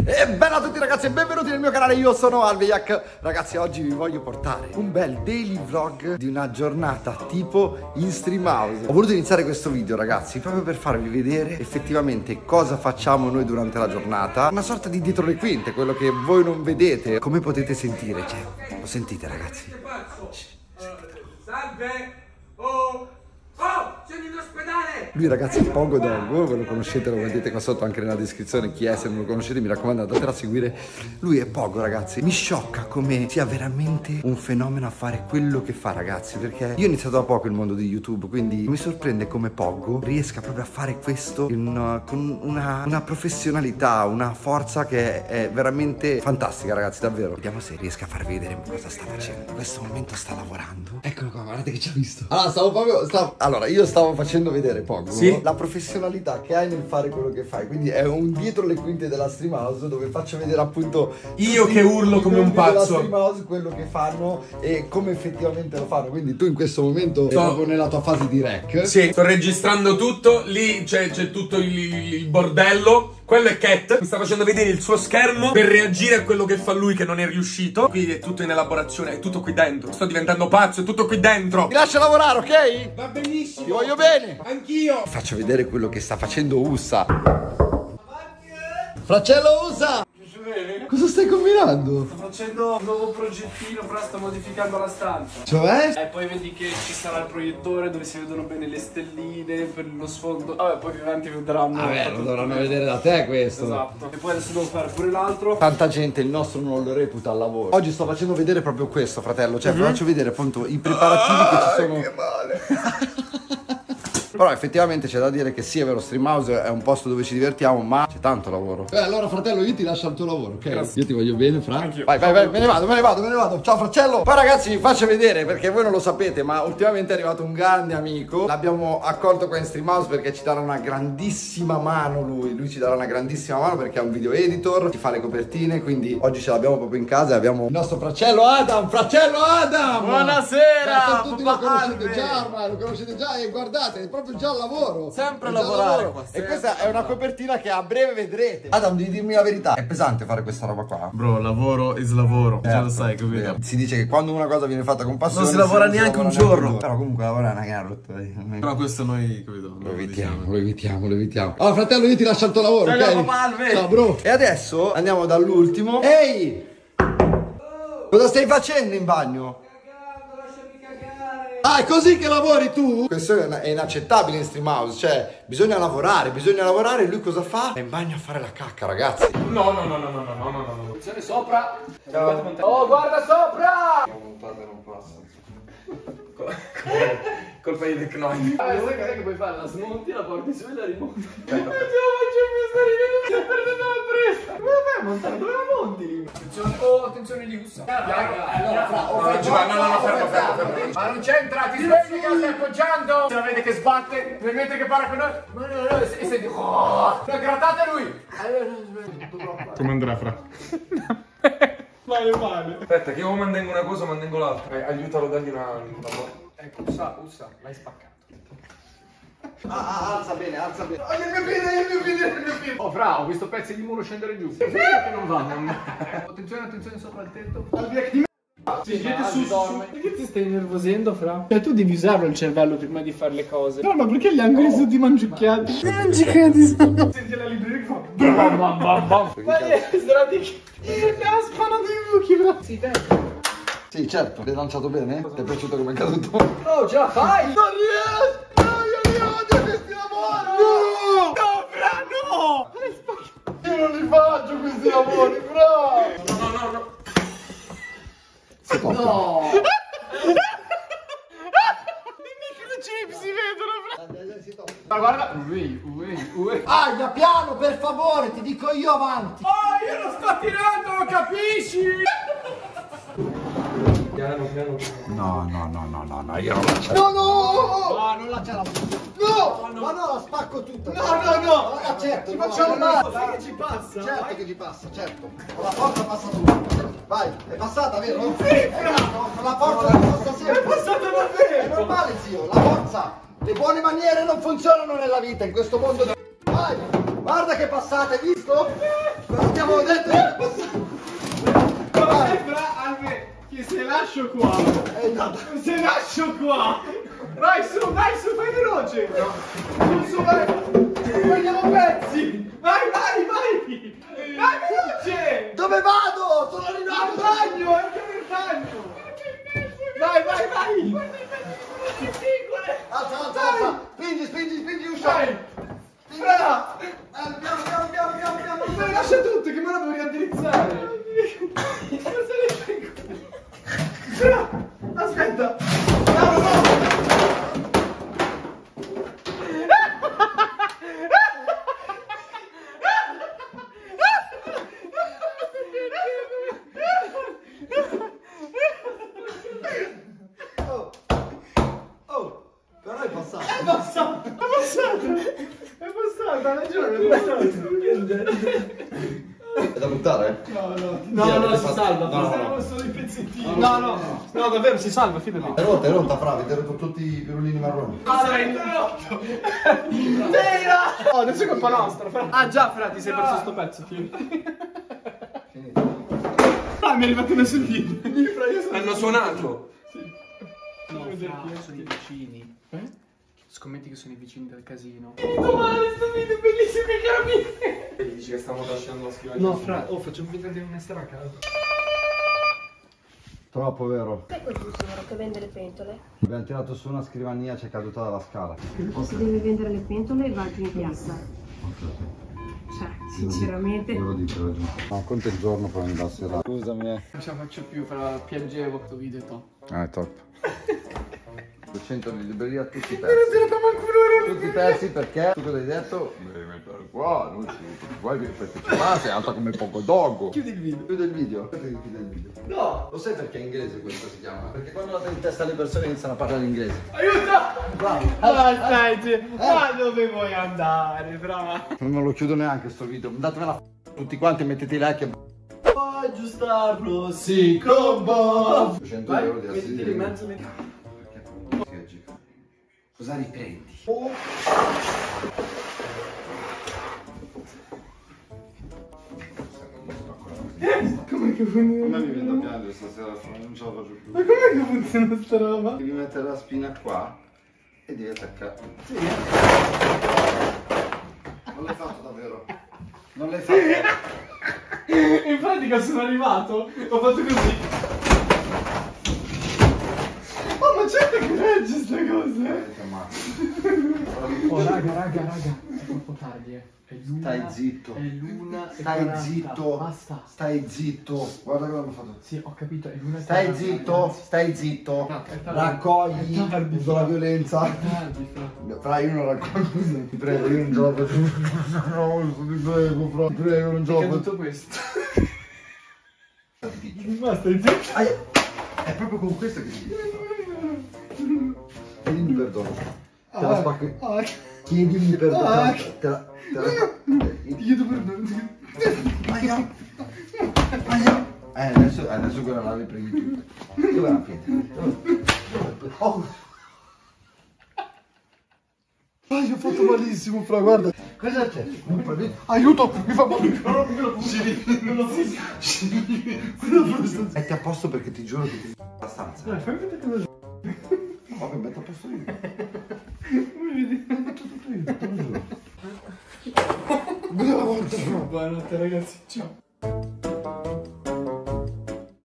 E bella a tutti ragazzi e benvenuti nel mio canale, io sono Alvejak. Ragazzi, oggi vi voglio portare un bel daily vlog di una giornata tipo in Streamhouse. Ho voluto iniziare questo video ragazzi proprio per farvi vedere effettivamente cosa facciamo noi durante la giornata. Una sorta di dietro le quinte, quello che voi non vedete. Come potete sentire, cioè, lo sentite ragazzi? Salve! Sono in ospedale! Lui ragazzi è Pogo Dog, voi lo conoscete, lo vedete qua sotto anche nella descrizione, chi è, se non lo conoscete mi raccomando andatelo a seguire. Lui è Pogo ragazzi, mi sciocca come sia veramente un fenomeno a fare quello che fa ragazzi, perché io ho iniziato da poco il mondo di YouTube, quindi mi sorprende come Pogo riesca proprio a fare questo con una professionalità, una forza che è veramente fantastica ragazzi, davvero. Vediamo se riesca a farvi vedere cosa sta facendo. In questo momento sta lavorando. Eccolo qua, guardate che ci ha visto. Allora, io stavo facendo vedere Pogo, sì, la professionalità che hai nel fare quello che fai. Quindi è un dietro le quinte della Streamhouse dove faccio vedere appunto io che urlo come un pazzo della Streamhouse, quello che fanno e come effettivamente lo fanno. Quindi tu in questo momento sei proprio nella tua fase di rec. Sì, sto registrando tutto. Lì c'è tutto il bordello. Quello è Cat, mi sta facendo vedere il suo schermo per reagire a quello che fa lui che non è riuscito. Qui è tutto in elaborazione, è tutto qui dentro. Sto diventando pazzo, è tutto qui dentro. Ti lascio lavorare, ok? Va benissimo. Ti voglio bene. Anch'io. Ti faccio vedere quello che sta facendo Ussa. Fracello Ussa! Cosa stai combinando? Sto facendo un nuovo progettino, però sto modificando la stanza. Cioè? E poi vedi che ci sarà il proiettore dove si vedono bene le stelline per lo sfondo. Vabbè, poi più avanti vedranno. Vabbè, lo dovranno vedere da te questo. Esatto. E poi adesso devo fare pure l'altro. Tanta gente il nostro non lo reputa al lavoro. Oggi sto facendo vedere proprio questo, fratello. Cioè, faccio vedere appunto i preparativi che ci sono. Che male. Però effettivamente c'è da dire che sì, è vero, Streamhouse è un posto dove ci divertiamo, ma c'è tanto lavoro. Allora fratello, io ti lascio il tuo lavoro, ok? Grazie. Io ti voglio bene, Fra. Vai, me ne vado. Ciao Fracello. Poi ragazzi vi faccio vedere, perché voi non lo sapete, ma ultimamente è arrivato un grande amico. L'abbiamo accolto qua in Streamhouse perché ci darà una grandissima mano lui ci darà una grandissima mano perché è un video editor, ci fa le copertine, quindi oggi ce l'abbiamo proprio in casa e abbiamo il nostro Fracello Adam. Buonasera! Tutti lo conoscete già ormai, lo conoscete già e guardate, è proprio già al lavoro. Sempre lavorare. E questa è una copertina che a breve vedrete. Adam, devi dirmi la verità, è pesante fare questa roba qua? Bro, lavoro is lavoro. Già lo sai, capito? Vero. Si dice che quando una cosa viene fatta con passione non si lavora neanche un giorno. Però comunque lavorare è una gara rotta. Però questo noi, capito? Lo evitiamo. Allora fratello, io ti lascio il tuo lavoro. Ciao, okay? Ciao bro. E adesso andiamo dall'ultimo. Ehi! Cosa stai facendo in bagno? Ah, è così che lavori tu? Questo è inaccettabile in Streamhouse, cioè bisogna lavorare, e lui cosa fa? È in bagno a fare la cacca, ragazzi. No. Attenzione sopra. Ciao. Oh, guarda sopra! Non passa. Colpa di Tecnoid. Sai cos'è che puoi fare? La smonti, la porti su e la rimonti. Non ce la faccio più stare lì, si è perduto la presa. Come fai a montare? Dove la monti? Attenzione, oh, attenzione di Ussa. No, fermo. Ma non c'entra, ti svegli che stai appoggiando. Se la vede che sbatte, nel mentre che parla con noi. No, e senti. Grattate lui. Come andrà, Fra? Male. Aspetta, che io mantengo una cosa, mantengo l'altra. Aiutalo, dagli una. Ecco, Ussa, l'hai spaccato. Alza bene. Oh, il mio piede. Oh, Fra, ho visto pezzi di muro scendere giù. Che non vanno. Attenzione sopra il tetto. Si siete su. Perché ti stai nervosendo, Fra? Cioè tu devi usarlo il cervello prima di fare le cose. No, ma perché gli angoli sono tutti mangiucchiati? Senti la libreria che fa bam. Ma strati che caspano dei buchi, Fra. Sì, dai. Sì, certo, l'hai lanciato bene? Ti è piaciuto come è caduto? Oh, ce la fai! Non riesco! Io odio questi lavori! No, Fra, no! Io non li faccio questi lavori, Fra! No. Si tocca. No! I microchip si vedono, Fra! Ma guarda! Ui. Aglia, piano, per favore, ti dico io avanti! Oh, io lo sto tirando, lo capisci? Piano. No, io non la c'ero. No, non la c'era. No, ma no, la spacco tutta. No, accetto. Ci facciamo male. Sai che ci passa? Certo che ci passa, certo. Con la porta passa tutto. Vai, è passata, vero? Sì, con la porta passa sempre. È passata davvero. È normale, zio, la forza. Le buone maniere non funzionano nella vita, in questo mondo. Vai, guarda che passata, hai visto? Cosa ti avevo detto lascio qua. Se lascio qua. Vai su, fai veloce. Su, vai. Vogliamo pezzi. Vai. Vai veloce. Dove vado? Sono arrivato! Al bagno, anche nel bagno. Vai. Alza. Spingi, uscia. Vai. Fra. Piano. Lascia tutto, che me la devo riaddirizzare. Fra. Aspetta. No. Però è passato. È passata, ragione. È da buttare? No, si salva. No. Sono i pezzettini. No, davvero, si salva, fidati. È rotta, Fra, avete rotto tutti i pirulini marroni. Rotto. Tira! Oh, adesso è colpa nostra, Fra. Ah già, Fra, ti sei perso sto pezzo, tieni. Ah, mi è arrivato messo il video. Hanno suonato. No, Fra, sono i vicini. Scommetti che sono i vicini del casino. Male, sto video è bellissimo, che carabinieri. Dici che stiamo lasciando la scrivania. No, Fra, facciamo finta di non essere a casa. Troppo, vero? Sai quel signore che vende le pentole? Abbiamo tirato su una scrivania, c'è caduta dalla scala. Se deve vendere le pentole va giù in piazza. Cioè, sinceramente. Io lo dico, ragione. No, conta il giorno poi mi dà sera. Scusami, Non ce la faccio più, Fra, piangevo questo video top. Ah, è top. 200 di libreria tutti i pezzi. Tutti i pezzi perché? Tu cosa hai detto? Devi mettere qua, non ci vuoi perché ci va, sei alta come poco dogo. Chiudi il video. Chiude il video? Perché chiude il video? No! Lo sai perché è inglese questo si chiama? Perché quando la in testa alle persone iniziano a parlare inglese. Aiuta! Bravo! Ma dove vuoi andare, Fra? Non lo chiudo neanche sto video. Datemela tutti quanti, mettete i like e... Puoi aggiustarlo, sì, con Bob. 200 Vai, euro di mettiti assistere. in mezzo. Cosa riprendi? Come che funziona? A me mi viene da piangere stasera, non ce la faccio più. Ma com'è che funziona sta roba? Devi mettere la spina qua e devi attaccare. Sì. Non l'hai fatto davvero. Non l'hai fatto. In pratica sono arrivato, ho fatto così. Oh, ma certo che regge sta cosa. Oh, raga, è troppo tardi, È l'una. Stai zitto. È l'una. Stai zitto. Basta. Stai zitto. Guarda cosa hanno fatto. Sì, ho capito, è l'una. Stai zitto, stai zitto. No, è tardi. Raccogli È tardi, uso la violenza. È tardi, Fra. Fra, io non raccolgo. Ti prego, io non ce la faccio. No, ti prego, Fra. Ti prego, non ce la Che è faccio. tutto questo. Ma stai zitto. È proprio con questo che ti dico. Chiedimi perdono. Te la spacco. Chiedimi perdono. Te la Ti chiedo perdono. Aia. Adesso quella la riprendi tutta. Dov'è la pietra? Oh. Io ho fatto malissimo, Fra, guarda. Cosa c'è? Aiuto, mi fa male. Metti a posto perché ti giuro che ti la stanza. Dai, fai vedere che lo Vabbè, metto a posto io. vedi. Tutto io, te lo giuro. Buonanotte, Fra. Buonanotte ragazzi, ciao.